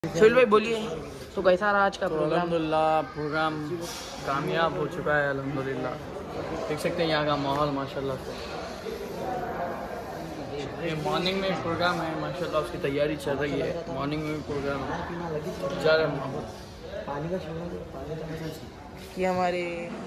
सोहेल भाई बोलिए, तो कैसा रहा आज का प्रोग्राम? अल्हम्दुलिल्लाह प्रोग्राम कामयाब हो चुका है अल्हम्दुलिल्लाह। देख सकते हैं यहाँ का माहौल माशाल्लाह से। ये मॉर्निंग में प्रोग्राम है माशाल्लाह, उसकी तैयारी चल रही है। मॉर्निंग में भी प्रोग्राम जा रहा है कि हमारे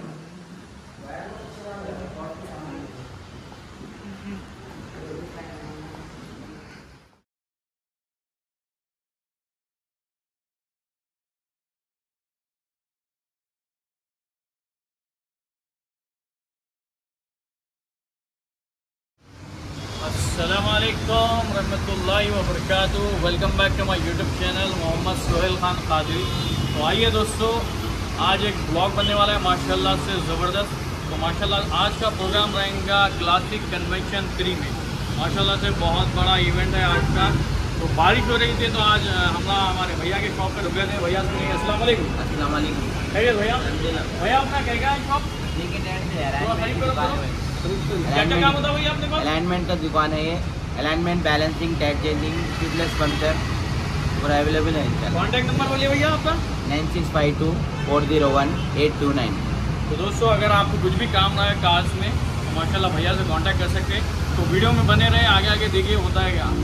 अस्सलामुअलैकुम रहमतुल्लाहि व बरकातुहू। Welcome back to my YouTube channel Mohammad Sohail Khan Qadri. तो आइए दोस्तों, आज एक ब्लॉग बनने वाला है माशाल्लाह से ज़बरदस्त। तो माशाल्लाह आज का प्रोग्राम रहेगा क्लासिक कन्वेंशन 3 में। माशाल्लाह से बहुत बड़ा इवेंट है आज का। तो बारिश हो रही थी तो आज हमारे भैया के शॉप पर रुके थे। भैया सुनिए, अस्सलाम वालेकुम। अस्सलाम वालेकुम। भैया भैया अपना क्या है शॉप? क्या क्या काम होता है भैया अपने पास? अलाइनमेंट का दुकान है ये। Alignment, balancing, tight changing, tubeless puncture पूरा अवेलेबल है इंशाल्लाह। कॉन्टैक्ट नंबर बोलिए भैया आपका। 9652-401-829। तो दोस्तों अगर आपको कुछ भी काम रहा है कार्स में तो माशाल्लाह भैया से कांटेक्ट कर सकते हैं। तो वीडियो में बने रहे, आगे आगे देखिए होता है क्या।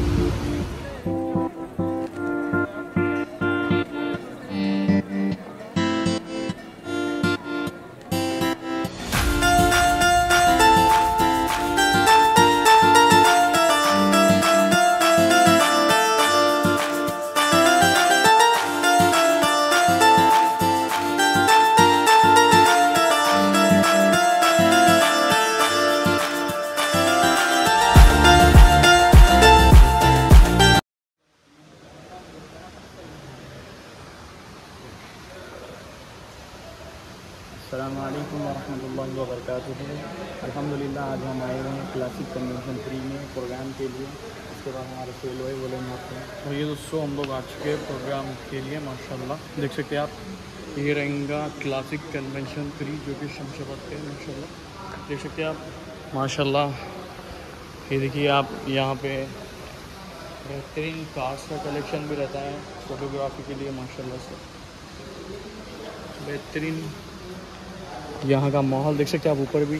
अस्सलामुअलैकुम वरहमतुल्लाहि वबरकातुहू। अल्हम्दुलिल्लाह आज हम आए हुए हैं क्लासिक कन्वेंशन 3 में प्रोग्राम के लिए। उसके बाद हमारे सोहेल भाई बोलेंगे आपको। तो ये दोस्तों हम लोग आ चुके हैं प्रोग्राम के लिए माशाल्लाह। देख सकते हैं आप, ये रहेगा क्लासिक कन्वेंशन 3 जो कि शमशाबाद पे है माशाल्लाह। देख सकते हैं आप माशाल्लाह। ये देखिए आप, यहाँ पे बेहतरीन कार्स का कलेक्शन भी रहता है फ़ोटोग्राफी के लिए माशाल्लाह से। बेहतरीन यहाँ का माहौल देख सकते हैं आप, ऊपर भी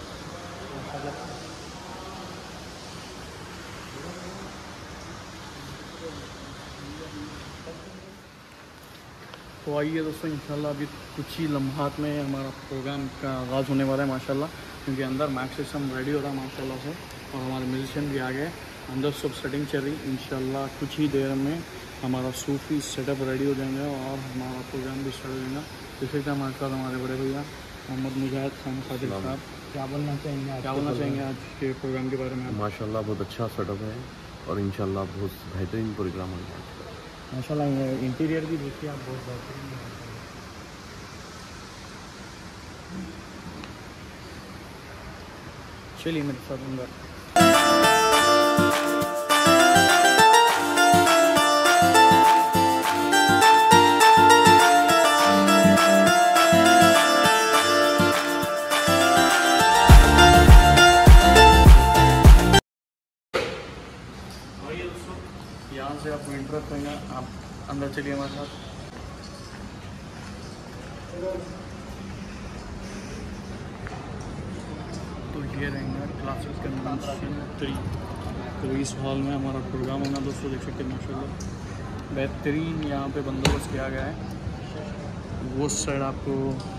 तो आइए दोस्तों, इंशाल्लाह अभी कुछ ही लम्हात में हमारा प्रोग्राम का आगाज़ होने वाला है माशाल्लाह। क्योंकि अंदर मैक सिस्टम रेडी हो रहा है माशाल्लाह से, और हमारे म्यूजिशियन भी आ गए। अंदर सब सेटिंग चल रही। इंशाल्लाह कुछ ही देर में हमारा सूफी सेटअप रेडी हो जाएंगे और हमारा प्रोग्राम भी स्टार्ट हो जाएगा। जैसे कि हमारे साथ हमारे बड़े भैया मोहम्मद मुजाहिद खान कादिर साहब, क्या बोलना चाहेंगे आज के प्रोग्राम के बारे में? माशाल्लाह बहुत अच्छा सेटअप है और इंशाल्लाह बहुत बेहतरीन प्रोग्राम होगा माशाल्लाह। इंटीरियर भी देखिए आप, बहुत बेहतरीन है। चलिए मेरे साथ अंदर। यहाँ से आपको इंटरेस्ट होगा, आप अंदर चलिए हमारे साथ। तो ये रहेंगे क्लासिक कन्वेंशन 3। तो इस हॉल में हमारा प्रोग्राम होगा दोस्तों। देख सकते हैं माशाल्लाह बेहतरीन यहाँ पे बंदोबस्त किया गया है। वो साइड आपको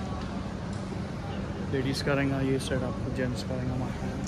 लेडीज़ का रहेगा, ये साइड आपको जेंट्स का रहेगा माशाल्लाह।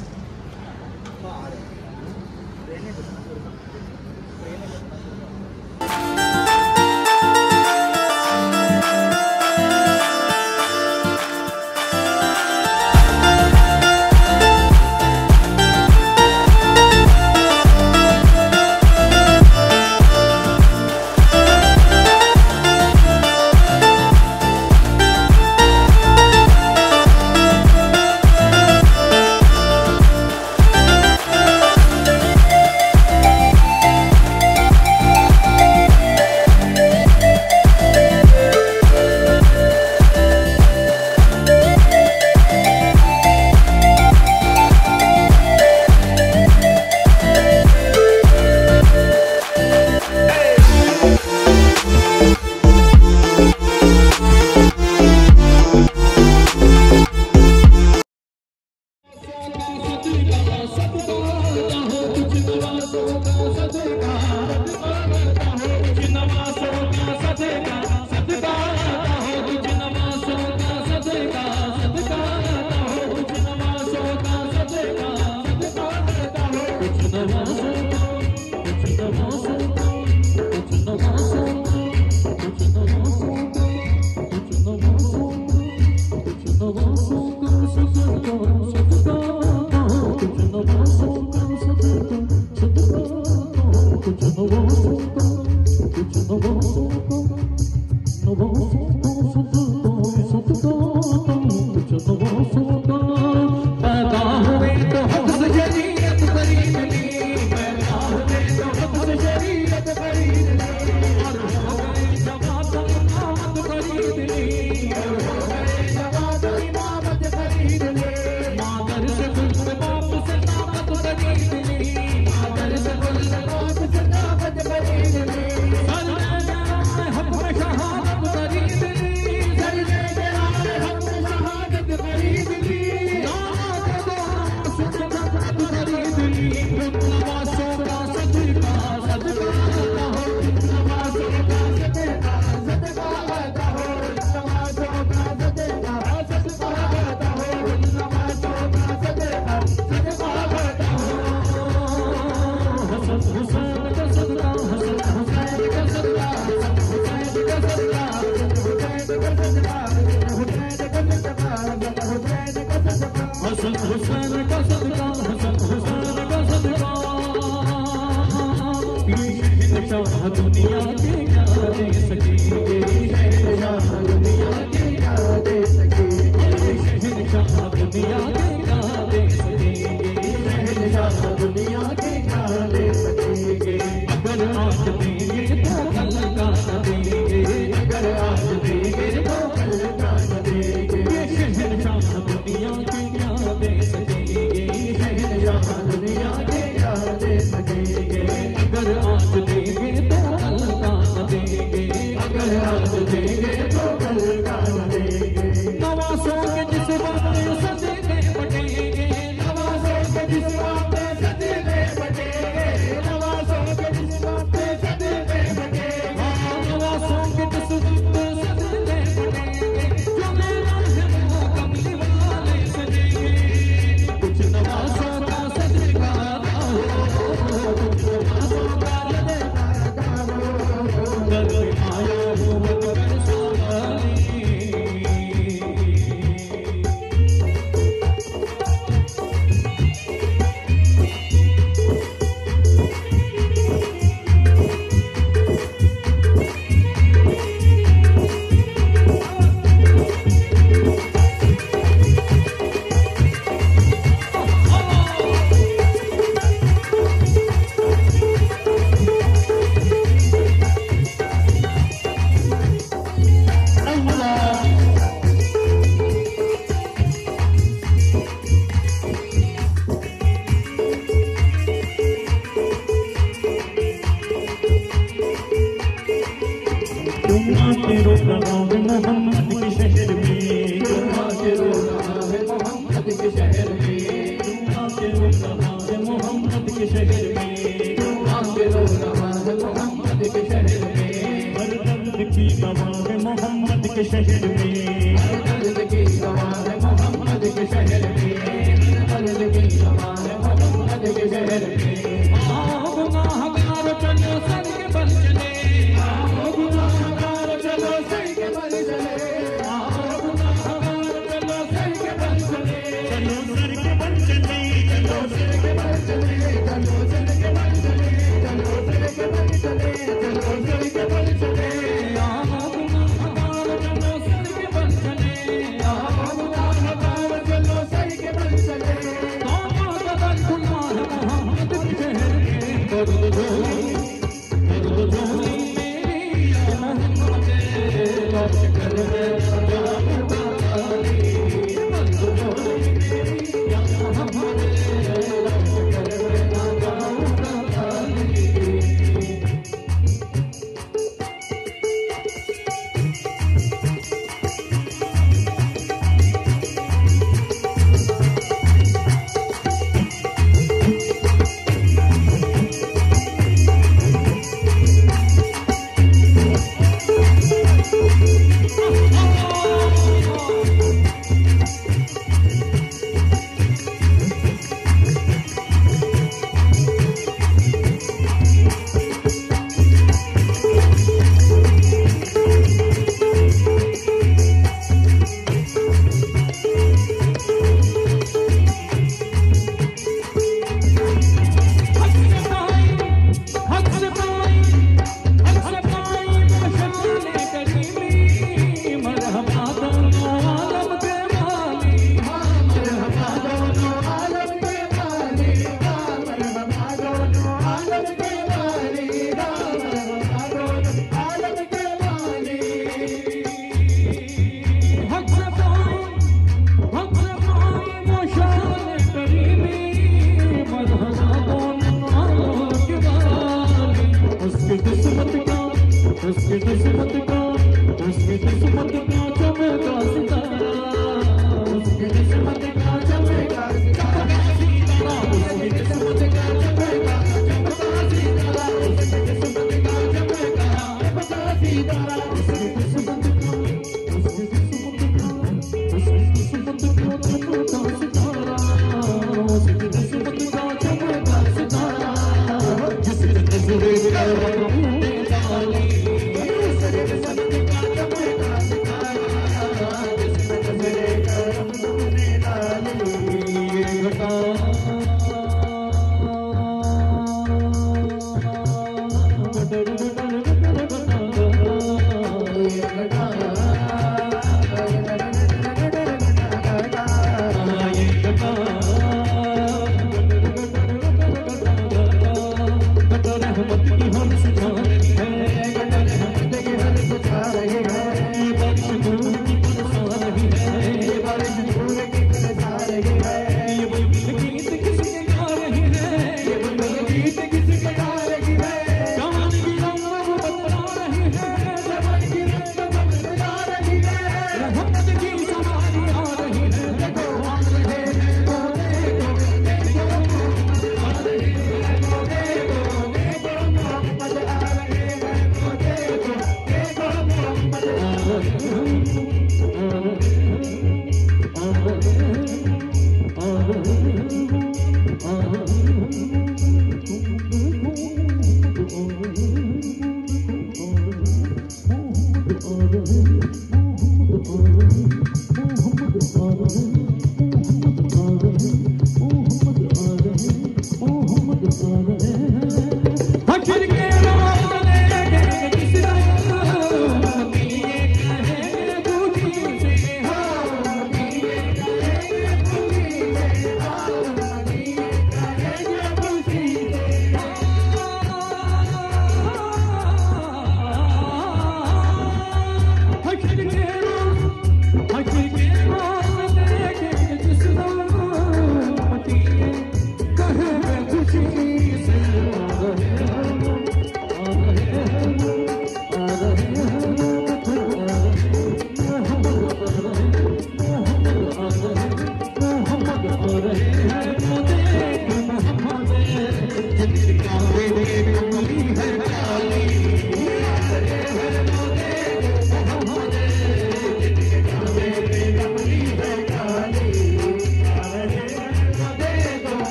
तुम आके रो रहा है मोहम्मद के शहर में, तुम आके रो रहा है मोहम्मद के शहर में, तुम आके रो रहा है मोहम्मद के शहर में, तुम आके रो रहा है मोहम्मद के शहर में, हर दर्द की दवा है मोहम्मद के शहर में, हर दर्द की दवा है मोहम्मद के शहर में, हर दर्द की दवा है मोहम्मद के शहर में। गुनाहगार चलो सर के बल चले, गुनाहगार चलो सर के बल चले, गुनाहगार चलो सर के बल चले, चलो सर के बल चले, चलो सर के बल चले, चलो सर के बल चले, चलो सर के बल चले, चलो सर के बल चले, गुनाहगार चलो सर के बल चले, गुनाहगार चलो सर के बल चले,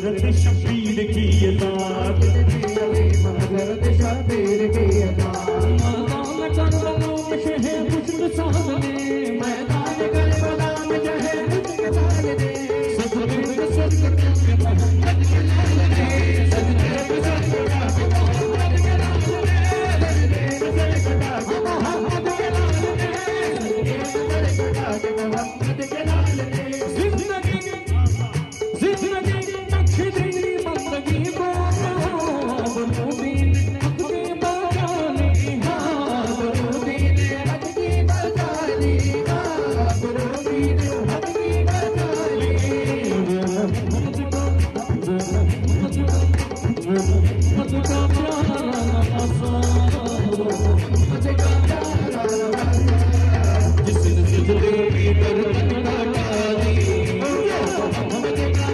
हजरत शबीर की अता हजरत शबीर की अता मैदान करबला में शहे हुस्न सामने मैदान करबला में शहे हुस्न सामने सजदे में सजदे मोहम्मद के लाल ने सजदे में सजदे मोहम्मद के लाल ने सजदे में सजदे मोहम्मद के लाल ने सजदे में सजदे मोहम्मद के लाल ने जिंदगी बख्श दी बंदगी को बरूदीन हक की बचाली बरूदीन हक की बचाली बरूदीन हक की बचाली मुझे का प्यारा मुझे का प्यारा जिसने सिजदे में दर्द डाली मुझे का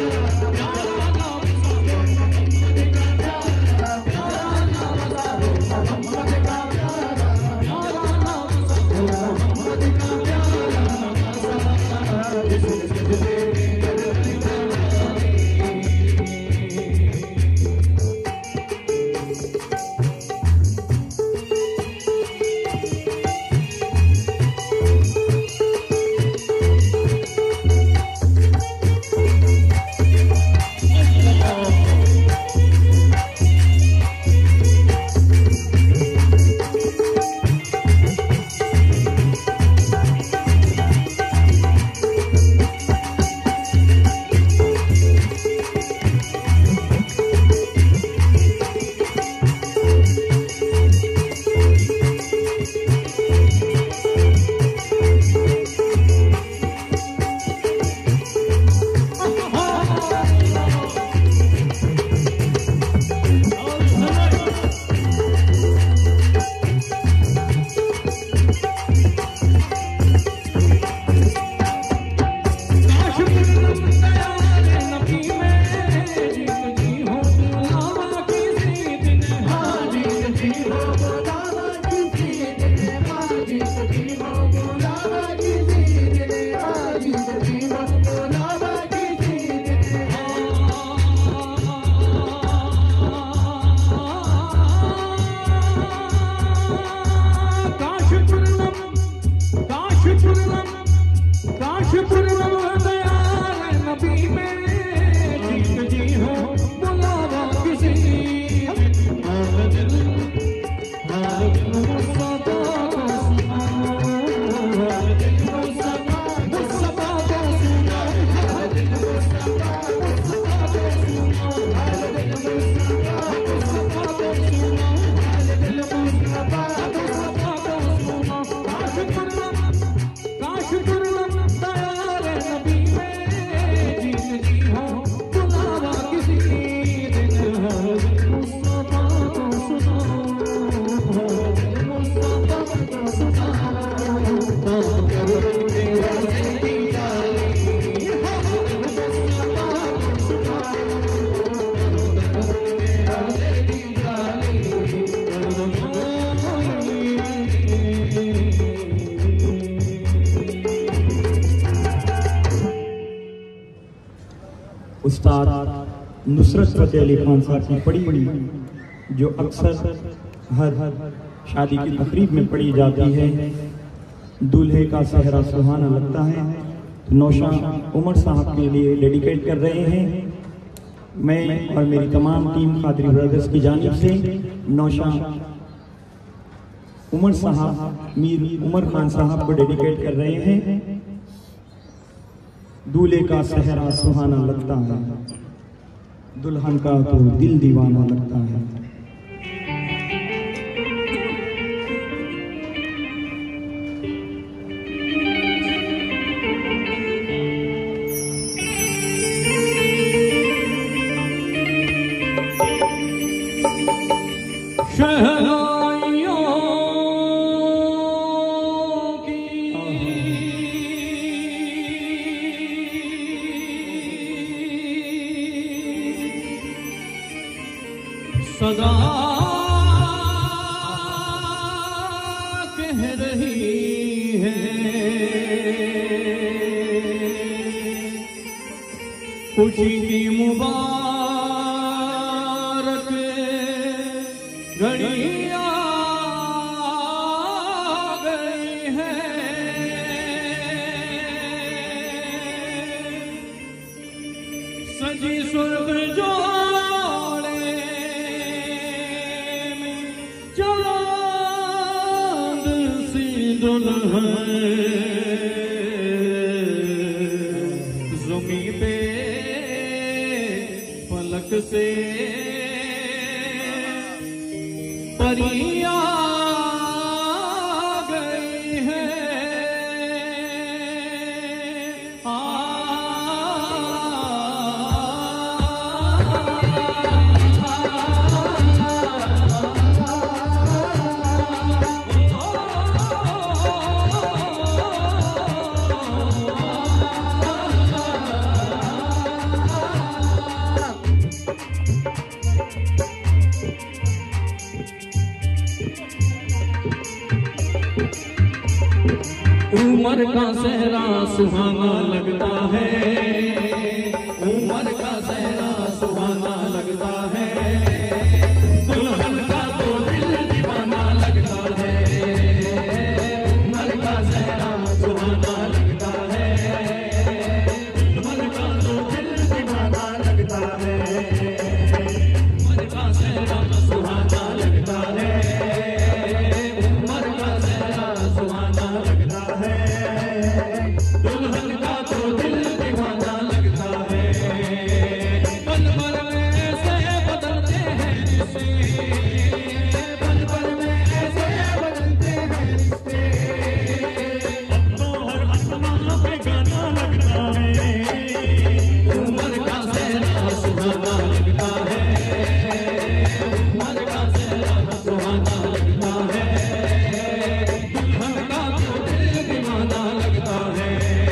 उस्ताद नुसरत फतेह अली खान साहब की पड़ी जो अक्सर हर शादी की तकरीब में पढ़ी जाती है। दूल्हे का सेहरा सुहाना लगता है, तो नौशा उमर साहब के लिए डेडिकेट कर रहे हैं। मैं और मेरी तमाम टीम कादरी ब्रदर्स की जानिब से नौशा उमर साहब मीर उमर खान साहब को डेडिकेट कर रहे हैं। दूल्हे का सेहरा सुहाना लगता है, दुल्हन का तो दिल दीवाना लगता है। सदा कह रही है खुशी की मुबारक घड़ी आ गई है, सजी सुर्ख जोड़े में चांद सी दुल्हन ज़मीं पे फलक से परियां गई है। उमर का सहरा सुहाना लगता है, उमर का सहरा सुहाना लगता है, दुल्हन का तो दिल दीवाना लगता है। उमर का सहरा सुहाना लगता है, दुल्हन का तो दिल दीवाना लगता है। उमर का सहरा सुहाना लगता है, उमर का सहरा सुहाना लगता है, दुल्हन का तो दिल दीवाना लगता है। पल भर में ऐसे बदलते हैं रिश्ते, पल भर में ऐसे बदलते हैं रिश्ते, अपनों हर आसमां पे गाना लगता है। उमर का सहरा सुहाना लगता है, उमर का सहरा सुहाना लगता है, दुल्हन का तो दिल दीवाना लगता है।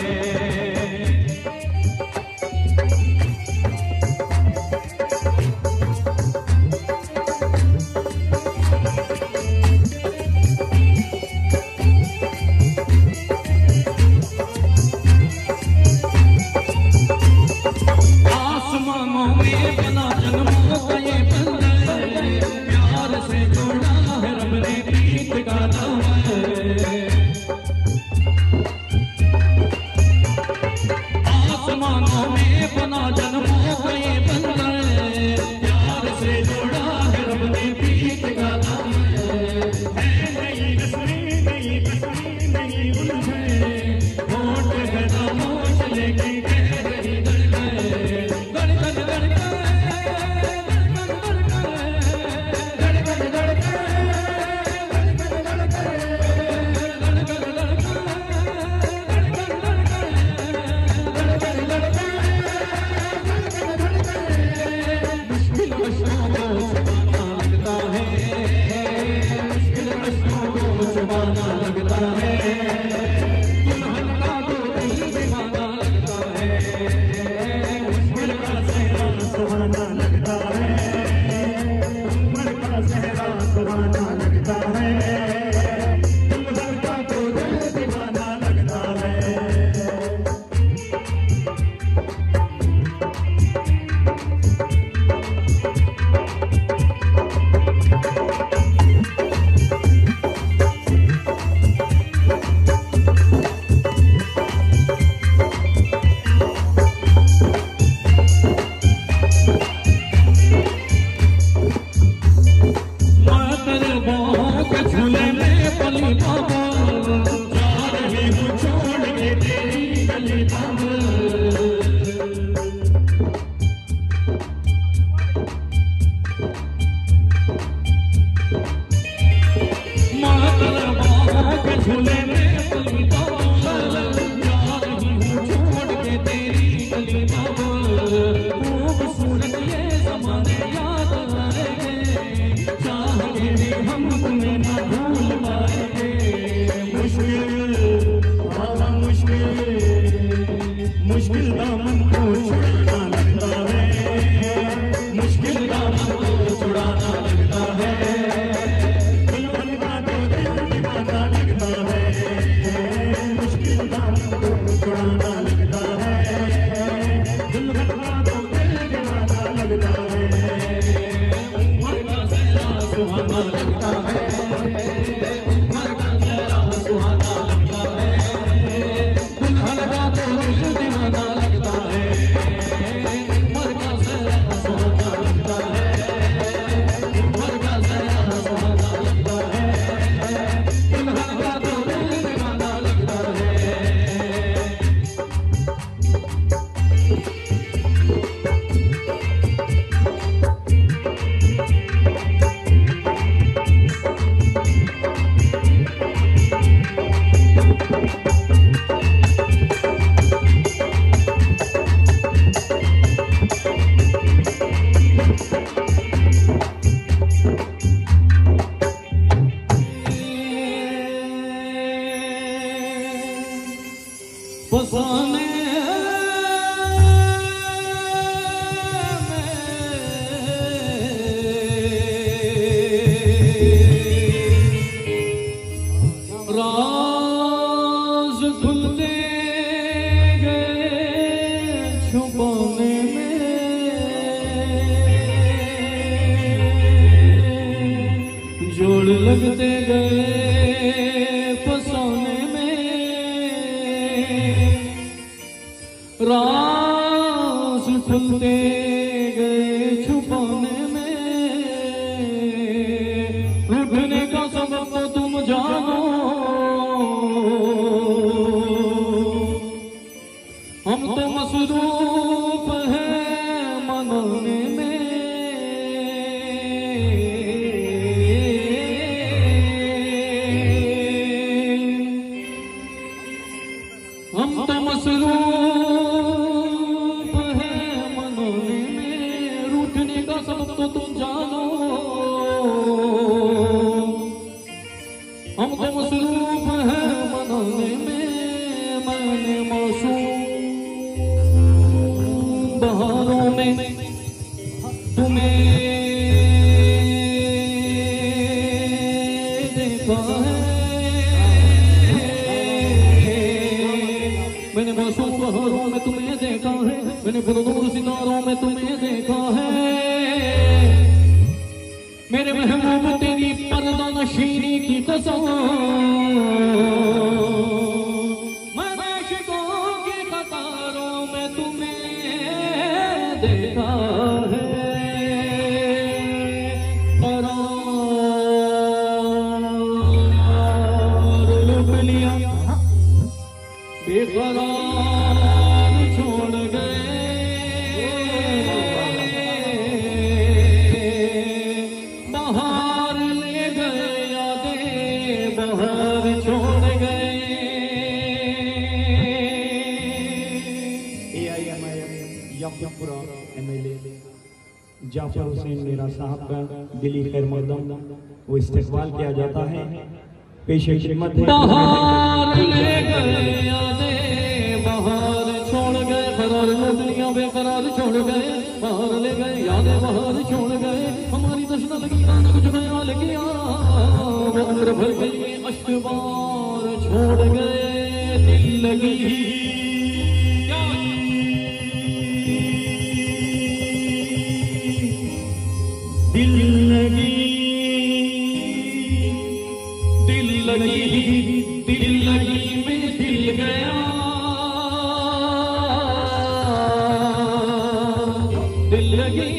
आसमानों में बना जन्मों का ये बंधन, प्यार से जोड़ा है रब ने प्रीत का दामन। आसमानों में बना जन्मों का ये बंधन, प्यार से जोड़ा है रब ने प्रीत का दामन। है नई रस्में नई रस्में नई उलझन, होठ है खामोश लेकिन कह रही धड़कन, धड़कन धड़कन धड़कन धड़कन मुश्किल कष्टों को छुपाना लगता है, मुश्किल कष्टों को छुपाना लगता है, दुल्हन का तो दिल दीवाना लगता है। मुश्किल का सहरा सुहाना लगता है, उमर का सहरा सुहाना लगता है, दुल्हन का तो दिल दीवाना लगता है। बाहों के झूले में पली बाबा, जा रही हूँ छोड़ के तेरी गली बाबा। मातल बाहों के झूले में पली बाबा, जा रही हूँ छोड़ के तेरी गली बाबा। खूबसूरत ये ज़माने याद आएंगे, चाहेंगे भी हम तुम्हें ना भूल पाएंगे। मुश्किल हाँ मुश्किल, मुश्किल दामन को छुड़ाना लगता है, मुश्किल दामन को छुड़ाना लगता है, दुल्हन का तो दिल दीवाना लगता है। मुश्किल दामन को छुड़ाना लगता है, दुल्हन का फसाने राज खुलते गए छुपाने में जोड़ लगते गए फसाने में राज खुलते गए छुपाने में रुकने का सबब तो तुम जानो हम तो मसरूफ हैं मनाने में हम तो मसरूफ हैं मनाने में रूठने का सबब तो तुम जानो हम तो मसरूफ हैं मनाने में मैंने मासूम बहारों में तुम्हें देखा है मैंने मासूम बहारों में तुम्हें देखा है मैंने पुरनूर सितारों में तुम्हें देखा है मेरे महबूब तेरी पर्दा नशीनी की कसम मैंने आशिकों की कतारों में तुम्हें देखा है करार लुट लिया बेकरार छोड़ गए बाहर ले गए यादें बाहर छोड़ गए AIMIM यमपुरा MLA जाफर हुसैन मेरा साहब का दिली खैर मकदम वो इस्तेकबाल किया जाता है पेशे खिदमत है बाहर ले गए यादें बाहर छोड़ गए करार दुनिया बेकरार छोड़ गए बाहर ले गए यादें बाहर छोड़ गए हमारी दशना लगी कुछ नया लगी वो उम्र भर गई अश्कबार छोड़ गए दिल लगी दिल लगी दिल लगी दिल लगी में दिल गया दिल लगी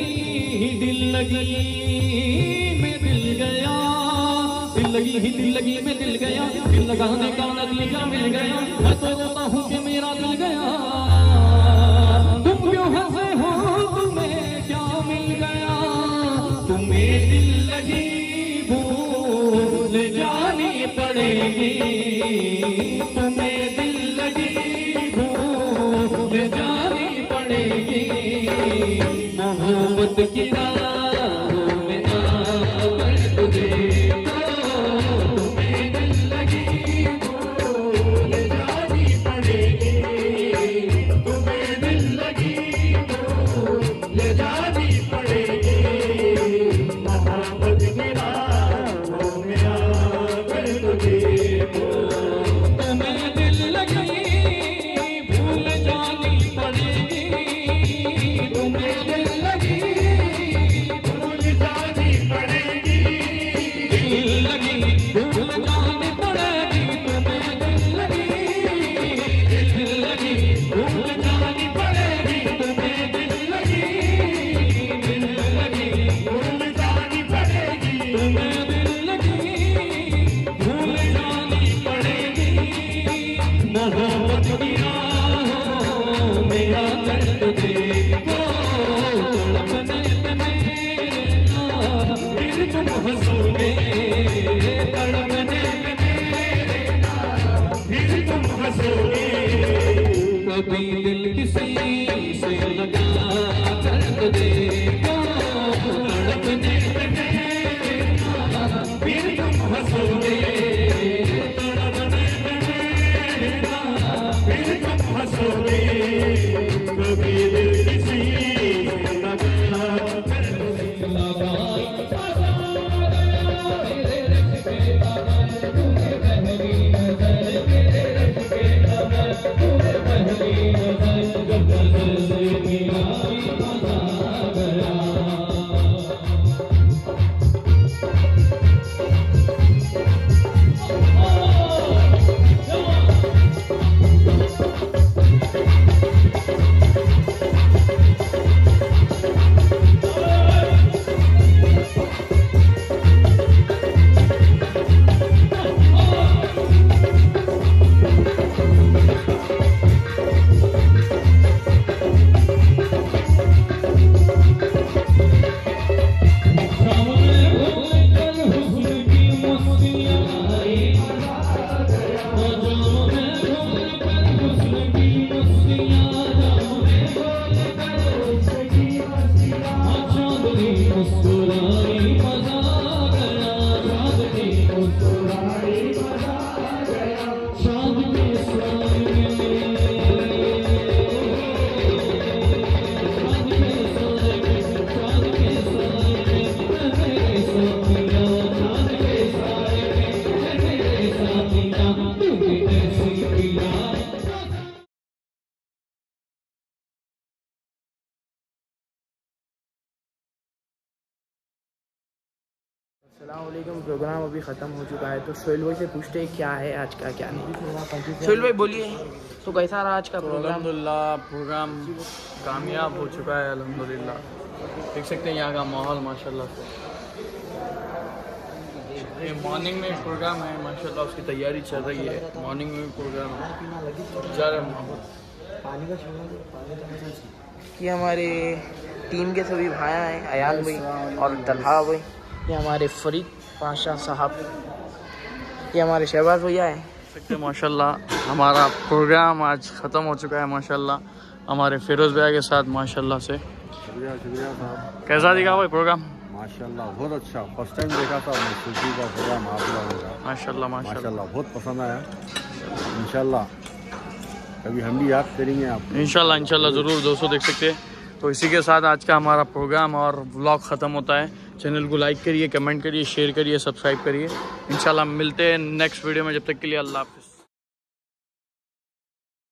में दिल गया दिल लगी में दिल गया दिल लगाने का नतीजा मिल गया मैं तो रोता हूँ कि मेरा दिल गया तुम क्यों हंसे हो तुम्हें क्या मिल गया तुम्हें दिल लगी भूल जानी पड़ेगी तुम्हें दिल लगी भूल जानी पड़ेगी मोहब्बत की राहों में आकर तुझे तुम्हें दिल लगी भूल जानी पड़ेगी तुम्हें दिल लगी भूल जानी पड़ेगी मोहब्बत की राहों में आकर तुझे तुम्हें दिल लगी भूल जानी पड़ेगी तुम्हें दिल लगी भूल जानी पड़ेगी दिल लगी भूल जानी पड़ेगी तुम्हें दिल लगी भूल जानी पड़ेगी तुम्हें दिल लगी भूल जानी पड़ेगी तुम्हें दिल लगी भूल जानी पड़ेगी मोहब्बत की राहों में आकर तुझे तड़पने में फिर तुम हंसोगे तड़पने में फिर तुम हंसोगे कभी दिल किसी से लगा कर तुझे तड़पने में फिर तुम हंसोगे तड़पने में फिर तुम हंसोगे कभी दिल किसी से न गया अस्सलामुअलैकुम। प्रोग्राम अभी ख़त्म हो चुका है तो सोहेल भाई से पूछते हैं क्या है आज का क्या नहीं। सोहेल भाई बोलिए, तो कैसा रहा आज का प्रोग्राम? अल्हम्दुलिल्लाह प्रोग्राम कामयाब हो चुका है अल्हम्दुलिल्लाह। देख सकते हैं यहाँ का माहौल माशाल्लाह से। ये मॉर्निंग में प्रोग्राम है माशाल्लाह, उसकी तैयारी चल रही है। मॉर्निंग में भी प्रोग्राम है, जा रहा है माहौल। कि हमारे टीम के सभी भाई हैं, अयान भाई और तलहा भाई, ये हमारे फरीद पाशा साहब, ये हमारे शहबाज भैया हैं। सकते हैं माशाल्लाह हमारा प्रोग्राम आज ख़त्म हो चुका है माशाल्लाह हमारे फिरोज़ भैया के साथ माशाल्लाह से। शुक्रिया शुक्रिया साहब। कैसा दिखा भाई प्रोग्राम? माशाल्लाह बहुत अच्छा, फर्स्ट टाइम देखा था मैं सुल्फी का प्रोग्राम आप लोगों का। माशाल्लाह माशाल्लाह माशाल्लाह बहुत पसंद आया। इंशाल्लाह कभी हम भी याद करेंगे आप। इंशाल्लाह इंशाल्लाह ज़रूर दोस्तों देख सकते हैं। तो इसी के साथ आज का हमारा प्रोग्राम और व्लॉग ख़त्म होता है। चैनल को लाइक करिए, कमेंट करिए, शेयर करिए, सब्सक्राइब करिए। इंशाल्लाह मिलते हैं नेक्स्ट वीडियो में। जब तक के लिए अल्लाह हाफ़िज़।